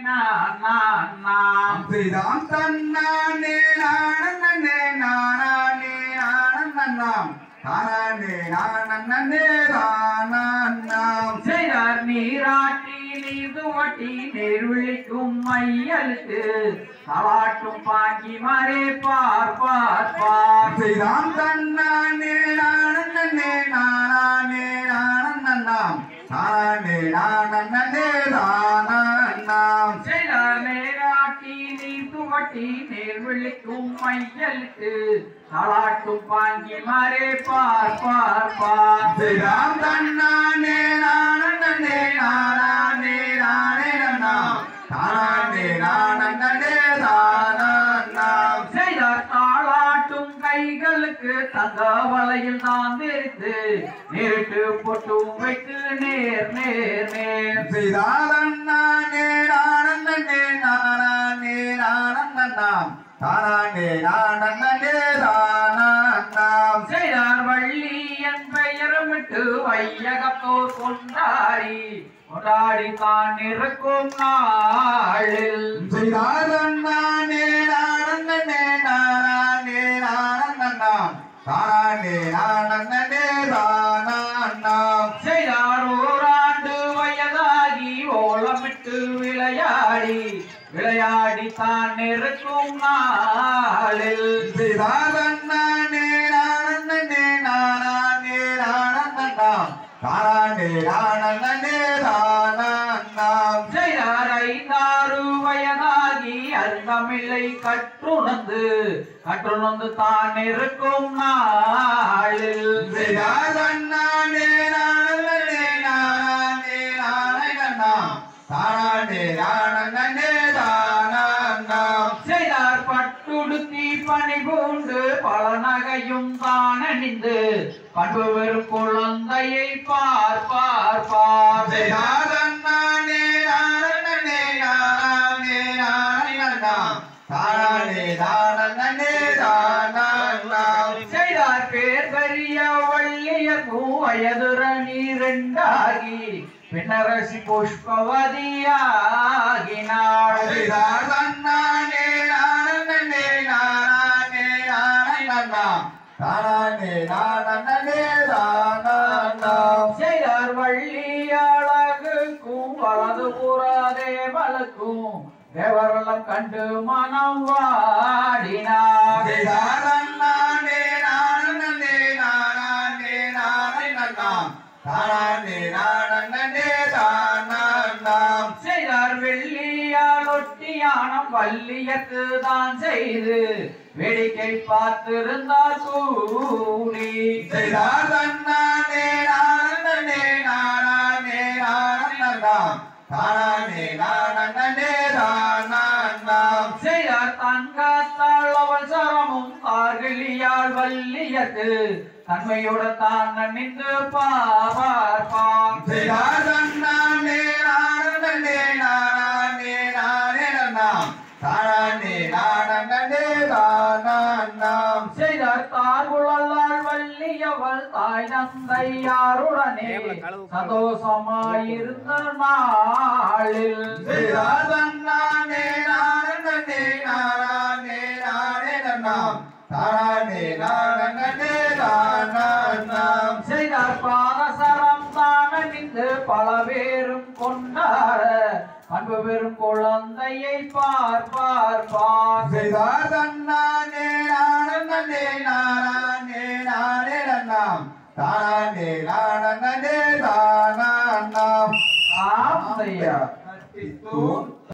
நாம் செய்தான் தன்னானே நானே நானே ஆனந்தம் தானே நானே தானம் செய்தார் நீராட்டி நீதுவட்டி நெருளிக்கும் மையலுக்கு தவாட்டும் பாங்கி மரே பார் பார் பார் செய்தான் தன்னானே நானே நானே ஆனந்தம் தானே நானே தானம் செய்தார் நீராட்டி நீதுவட்டி நெருளிக்கும் மையலுக்கு தவாட்டும் பாங்கி மரே பார் பார் பார் செய்தான் தன்னானே நானே நானே தானே நானே தானம் செய்தார் தாளாட்டும் கைகளுக்கு தங்க வலையில் தான் தெரித்து நேரிட்டு பொட்டும் வைத்து நேர் நேர் நேர் செய்தார் நானே நானே நானே ஆனந்தம் தானே நானே தானம் செய்தார் வள்ளி என் பெயரமிட்டு வையகத்தோர் கொண்டாடி கொண்டாடி தான் இருக்கும் நாளில் செய்தார் நானே நானே நானே ஆனந்தம் தானே நானே தானம் செய்தார் ஓராண்டு வயதாகி ஓலமிட்டு விளையாடி விளையாடி தான் இருக்கும் நாளில் செய்தார் நானே நானே நானே ஆனந்தம் தானே நானே தானம் செய்தார் ஐந்தாறு வயதாகி அர்த்தமில்லை கற்றுணர்ந்து தான் இருக்கும் நாளில் செய்தார் நானே நானே நானே தானே நானே தானம் செய்தார் பட்டுடுத்தி பணி பூண்டு பல நகையும் தான் அணிந்து பண்பு வெறும் குழந்தையை பார் பார் பார் செய்தார் நானே நானே நானே தானே நானே தானம் செய்தார் பேர் பெரிய வள்ளியர் வயதுரணி ரெண்டாகி பின்னரசி புஷ்பவதியாகினாள் செய்தார் நானே நானே நானே தானே நானே தானம் செய்தார் வள்ளி அழகுக்கும் வலது புறாதே வழக்கும் தேவரெல்லாம் கண்டு மனம் வாடினார் செய்தார் நானே நானே தானே நானே தானம் செய்தார் வெள்ளியால் ஒட்டியானம் வள்ளியக்கு தான் செய்து வேடிக்கை பார்த்திருந்தார் கூடி செய்தார் நானே நானே தானே நானே தானம் செய்தார் தங்கத்தாள் அவள் சரமும் கார்கிலியால் வள்ளியக்கு தன்மையுடன் தான் நின்று பார் பார் செய்தார் நானே நானே தானே நானே தானம் செய்தார் தார்குழலால் வள்ளியவள் தாய் தந்தையாருடனே சந்தோஷமாயிருந்த நாளில் செய்தார் நானே நானே தானே நானே தானம் செய்தார் பாரசரம் தானிந்து பல பேரும் கொண்டாட அன்பு பெரும் குழந்தையை பார் பார் பார் செய்தார் நானே நானே தானே நானே தானம் ஆம் ஐயா தட்டித்தூண்